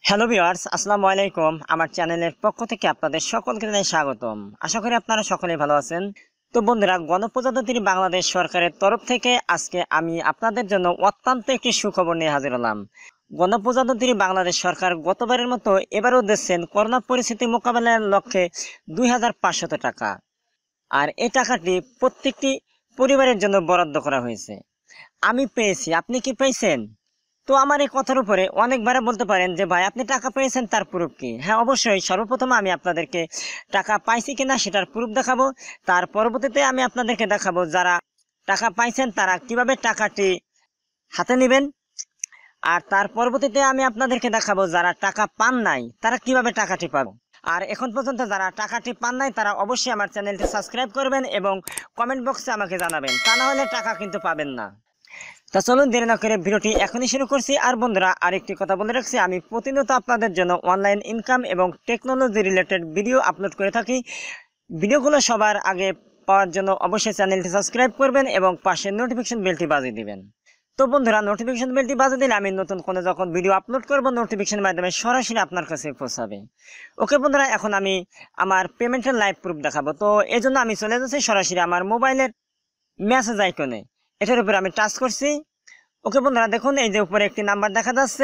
Hello viewers, আসসালামু আলাইকুম। আমার চ্যানেলের পক্ষ থেকে আপনাদের সকলকে জানাই স্বাগতম। আশা করি আপনারা সকলেই ভালো আছেন। তো বন্ধুরা, গণপ্রজাতন্ত্রী বাংলাদেশ সরকারের তরফ থেকে আজকে আমি আপনাদের জন্য অত্যন্ত একটি সুখবর নিয়ে হাজির হলাম। গণপ্রজাতন্ত্রী বাংলাদেশ সরকার গতবারের মতো এবারও দিচ্ছেন করোনা পরিস্থিতি মোকাবেলার লক্ষ্যে 2500 টাকা। আর এই টাকাটি প্রত্যেকটি পরিবারের জন্য বরাদ্দ করা হয়েছে। আমি পেয়েছি, আপনি কি পেয়েছেন? তো আমার এই কথার উপরে অনেকবার বলতে পারেন যে ভাই আপনি টাকা পেয়েছেন, তার প্রুফ কি? হ্যাঁ, অবশ্যই সর্বপ্রথম আমি আপনাদেরকে টাকা পাইছি কিনা সেটার প্রুফ দেখাবো। তার পরবর্তীতে আমি আপনাদেরকে দেখাবো যারা টাকা পাইছেন তারা কিভাবে টাকাটি হাতে নেবেন। আর তার পরবর্তীতে আমি আপনাদেরকে দেখাবো যারা টাকা পান নাই তারা কিভাবে টাকাটি পাবে। আর এখন পর্যন্ত যারা টাকাটি পান নাই তারা অবশ্যই আমার চ্যানেলটি সাবস্ক্রাইব করবেন এবং কমেন্ট বক্সে আমাকে জানাবেন, তা না হলে টাকা কিন্তু পাবেন না। তা চলুন দেরি না করে ভিডিওটি এখনই শুরু করছি। আর বন্ধুরা, আরেকটি কথা বলে রাখছি, আমি প্রতিনিয়ত আপনাদের জন্য অনলাইন ইনকাম এবং টেকনোলজি রিলেটেড ভিডিও আপলোড করে থাকি। ভিডিওগুলো সবার আগে পাওয়ার জন্য অবশ্যই চ্যানেলটি সাবস্ক্রাইব করবেন এবং পাশে নোটিফিকেশন বেলটি বাজিয়ে দিবেন। তো বন্ধুরা, নোটিফিকেশন বেলটি বাজিয়ে দিলে আমি নতুন কোনো যখন ভিডিও আপলোড করব নোটিফিকেশনের মাধ্যমে সরাসরি আপনার কাছে পৌঁছাবে। ওকে বন্ধুরা, এখন আমি আমার পেমেন্টের লাইভ প্রুফ দেখাবো। তো এই জন্য আমি চলে যাচ্ছি সরাসরি আমার মোবাইলের মেসেজ আইকনে, এটার উপরে আমি টাচ করছি। ওকে বন্ধুরা, দেখুন এই যে উপরে একটি নাম্বার দেখা যাচ্ছে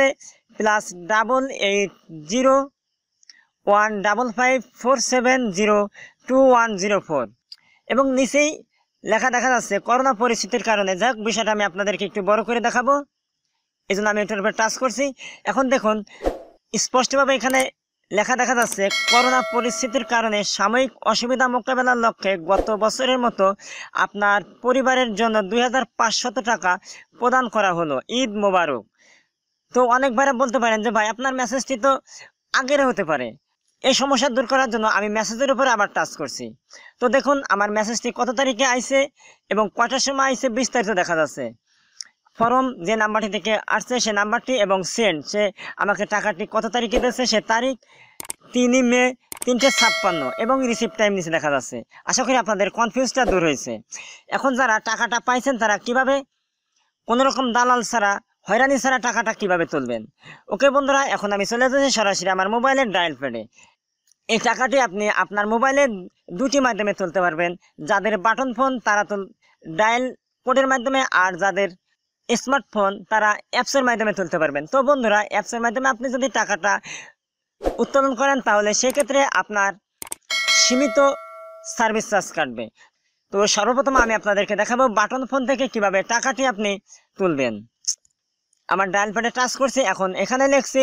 +880155470210 এবং নিচেই লেখা দেখা যাচ্ছে করোনা পরিস্থিতির কারণে। যাক, বিষয়টা আমি আপনাদেরকে একটু বড় করে দেখাবো, এই জন্য আমি এটার উপরে টাচ করছি। এখন দেখুন স্পষ্টভাবে এখানে লেখা দেখা যাচ্ছে করোনা পরিস্থিতির কারণে সাময়িক অসুবিধা মোকাবেলার লক্ষ্যে গত বছরের মতো আপনার পরিবারের জন্য 2500 টাকা প্রদান করা হলো। ঈদ মোবারক। তো অনেকবার বলতে পারেন যে ভাই আপনার মেসেজটি তো আগের হতে পারে। এই সমস্যা দূর করার জন্য আমি মেসেজের উপরে আবার টাচ করছি। তো দেখুন আমার মেসেজটি কত তারিখে আইছে এবং কয়টার সময় আইছে বিস্তারিত দেখা যাচ্ছে। ফর্ম যে নাম্বারটি থেকে আসছে সে নাম্বারটি এবং সেন্ড, সে আমাকে টাকাটি কত তারিখে দিয়েছে সে তারিখ 3 মে 3:56 এবং রিসিভ টাইম নিচে দেখা যাচ্ছে। আশা করি আপনাদের কনফিউজটা দূর হয়েছে। এখন যারা টাকাটা পাইছেন তারা কিভাবে কোনোরকম দালাল ছাড়া, হয়রানি ছাড়া টাকাটা কিভাবে তুলবেন। ওকে বন্ধুরা, এখন আমি চলে যাচ্ছি সরাসরি আমার মোবাইলের ডায়াল প্যাডে। এই টাকাটি আপনি আপনার মোবাইলে দুটি মাধ্যমে তুলতে পারবেন। যাদের বাটন ফোন তারা তো ডায়াল কোডের মাধ্যমে, আর যাদের স্মার্টফোন তারা অ্যাপসের মাধ্যমে তুলতে পারবেন। তো বন্ধুরা, অ্যাপসের মাধ্যমে আপনি যদি টাকাটা উত্তোলন করেন তাহলে সেক্ষেত্রে আপনার সীমিত সার্ভিস চার্জ কাটবে। তো সর্বপ্রথম আমি আপনাদেরকে দেখাবো বাটন ফোন থেকে কিভাবে টাকাটি আপনি তুলবেন। আমার ডায়াল প্যাডে টাচ করছি। এখন এখানে লিখছি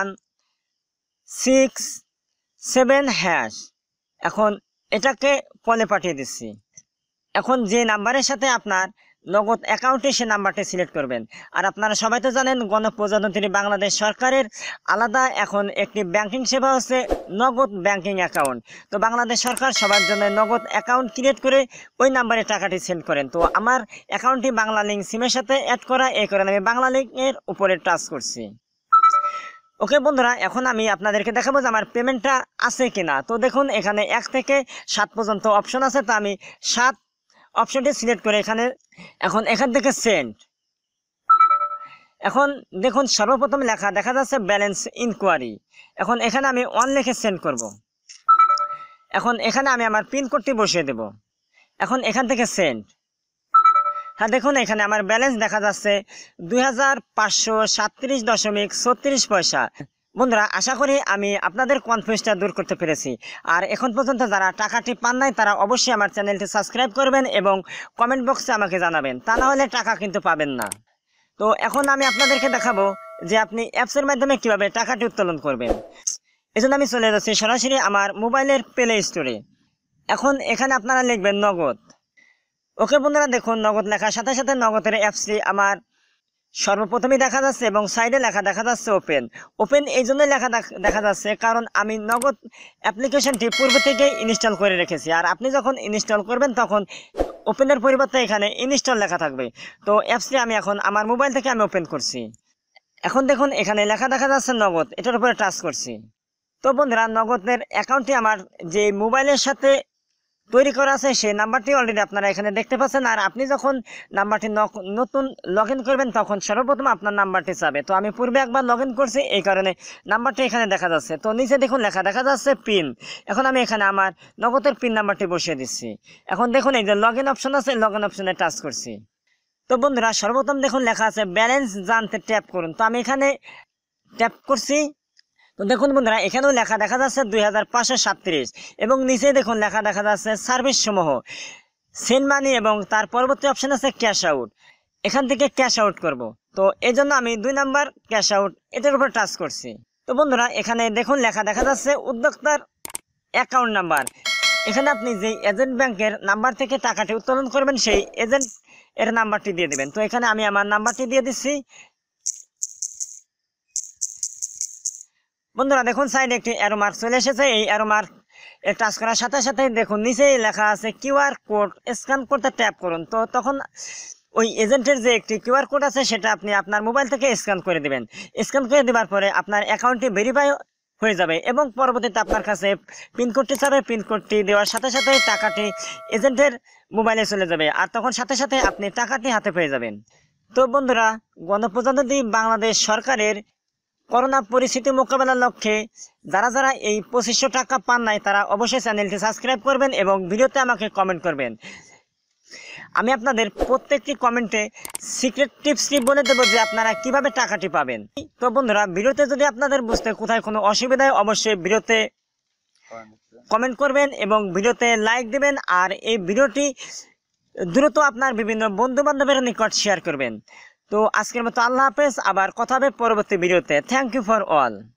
167#। এখন এটাকে কলে পাঠিয়ে দিচ্ছি। এখন যে নাম্বারের সাথে আপনার নগদ অ্যাকাউন্টে সে নাম্বারটি সিলেক্ট করবেন। আর আপনারা সবাই তো জানেন গণপ্রজাতন্ত্রী বাংলাদেশ সরকারের আলাদা এখন একটি ব্যাংকিং সেবা হচ্ছে নগদ ব্যাংকিং অ্যাকাউন্ট। তো বাংলাদেশ সরকার সবার জন্য নগদ অ্যাকাউন্ট ক্রিয়েট করে ওই নাম্বারে টাকাটি সেন্ড করেন। তো আমার অ্যাকাউন্টটি বাংলা লিঙ্ক সিমের সাথে অ্যাড করা, এই কারণে আমি বাংলা লিঙ্কের উপরে টাচ করছি। ওকে বন্ধুরা, এখন আমি আপনাদেরকে দেখাবো যে আমার পেমেন্টটা আছে কিনা। তো দেখুন এখানে 1 থেকে 7 পর্যন্ত অপশন আছে। তো আমি 7 অপশনটি সিলেক্ট করে এখান থেকে সেন্ড। এখন দেখুন সর্বপ্রথম লেখা দেখা যাচ্ছে ব্যালেন্স ইনকোয়ারি। এখন এখানে আমি 1 লিখে সেন্ড করব। এখন এখানে আমি আমার পিন কোডটি বসিয়ে দেব। এখন এখান থেকে সেন্ড। হ্যাঁ, দেখুন এখানে আমার ব্যালেন্স দেখা যাচ্ছে 2537.36 পয়সা। বন্ধুরা, আশা করি আমি আপনাদের কনফিউজটা দূর করতে পেরেছি। আর এখন পর্যন্ত যারা টাকাটি পান নাই তারা অবশ্যই আমার চ্যানেলটি সাবস্ক্রাইব করবেন এবং কমেন্ট বক্সে আমাকে জানাবেন, তা না হলে টাকা কিন্তু পাবেন না। তো এখন আমি আপনাদেরকে দেখাবো যে আপনি অ্যাপসের মাধ্যমে কিভাবে টাকাটি উত্তোলন করবেন। এজন্য আমি চলে যাচ্ছি সরাসরি আমার মোবাইলের প্লে স্টোরে। এখন এখানে আপনারা লিখবেন নগদ। ওকে বন্ধুরা, দেখুন নগদ লেখার সাথে সাথে নগদের অ্যাপসটি আমার সর্বপ্রথমে দেখা যাচ্ছে এবং সাইডে লেখা দেখা যাচ্ছে ওপেন। এই জন্য লেখা দেখা যাচ্ছে কারণ আমি নগদ অ্যাপ্লিকেশনটি পূর্ব থেকে ইনস্টল করে রেখেছি। আর আপনি যখন ইনস্টল করবেন তখন ওপেনের পরিবর্তে এখানে ইনস্টল লেখা থাকবে। তো অ্যাপসটি আমি এখন আমার মোবাইল থেকে আমি ওপেন করছি। এখন দেখুন এখানে লেখা দেখা যাচ্ছে নগদ, এটার উপরে টাচ করছি। তো বন্ধুরা, নগদের অ্যাকাউন্টটি আমার যে মোবাইলের সাথে তৈরি করা আছে সেই নাম্বারটি অলরেডি আপনারা এখানে দেখতে পাচ্ছেন। আর আপনি যখন নাম্বারটি নতুন লগ ইন করবেন তখন সর্বপ্রথম আপনার নাম্বারটি চাবে। তো আমি পূর্বে একবার লগ ইন করছি, এই কারণে নাম্বারটি এখানে দেখা যাচ্ছে। তো নিচে দেখুন লেখা দেখা যাচ্ছে পিন। এখন আমি এখানে আমার নগদের পিন নাম্বারটি বসিয়ে দিচ্ছি। এখন দেখুন এই যে লগ ইন অপশন আছে, লগ ইন অপশনে টাচ করছি। তো বন্ধুরা সর্বপ্রথম দেখুন লেখা আছে ব্যালেন্স জানতে ট্যাপ করুন। তো আমি এখানে ট্যাপ করছি। তো দেখুন বন্ধুরা এখানেও লেখা দেখা যাচ্ছে 2537 এবং নিচে দেখুন লেখা দেখা যাচ্ছে সার্ভিস সমূহ, সেন্ড মানি এবং তার পরবর্তী অপশন আছে ক্যাশ আউট। এখান থেকে ক্যাশ আউট করব। তো এই জন্য আমি 2 নাম্বার ক্যাশ আউট এটার উপর টাচ করছি। তো বন্ধুরা এখানে দেখুন লেখা দেখা যাচ্ছে উদ্যোক্তার অ্যাকাউন্ট নাম্বার। এখানে আপনি যে এজেন্ট ব্যাংকের নাম্বার থেকে টাকাটি উত্তোলন করবেন সেই এজেন্ট এর নাম্বারটি দিয়ে দিবেন। তো এখানে আমি আমার নাম্বারটি দিয়ে দিচ্ছি। বন্ধুরা দেখুন সাইডে একটি অ্যারো মার্ক চলে এসেছে। এই অ্যারো মার্ক টাচ করার সাথে সাথে দেখুন নিচেই লেখা আছে কিউআর কোড স্ক্যান করতে ট্যাপ করুন। তো তখন ওই এজেন্টের যে একটি কিউআর কোড আছে সেটা আপনি আপনার মোবাইল থেকে স্ক্যান করে দিবেন। স্ক্যান করে দেওয়ার পরে আপনার অ্যাকাউন্টটি ভেরিফাই হয়ে যাবে এবং পরবর্তীতে আপনার কাছে পিনকোডটি চাবে। পিনকোডটি দেওয়ার সাথে সাথে টাকাটি এজেন্টের মোবাইলে চলে যাবে আর তখন সাথে সাথে আপনি টাকাটি হাতে পেয়ে যাবেন। তো বন্ধুরা গণপ্রজাতন্ত্রী বাংলাদেশ সরকারের করোনা পরিস্থিতি মোকাবেলার লক্ষ্যে যারা যারা এই 2500 টাকা পান নাই তারা অবশ্যই চ্যানেলটি সাবস্ক্রাইব করবেন এবং ভিডিওতে আমাকে কমেন্ট করবেন। আমি আপনাদের প্রত্যেকটি কমেন্টে সিক্রেট টিপসটি বলে দেবো যে আপনারা কিভাবে টাকাটি পাবেন। তো বন্ধুরা ভিডিওতে যদি আপনাদের বুঝতে কোথায় কোনো অসুবিধা হয় অবশ্যই ভিডিওতে কমেন্ট করবেন এবং ভিডিওতে লাইক দেবেন আর এই ভিডিওটি দ্রুত আপনার বিভিন্ন বন্ধু বান্ধবের নিকট শেয়ার করবেন। তো আজকের মতো আল্লাহ হাফেজ, আবার কথা হবে পরবর্তী ভিডিওতে। Thank you for all.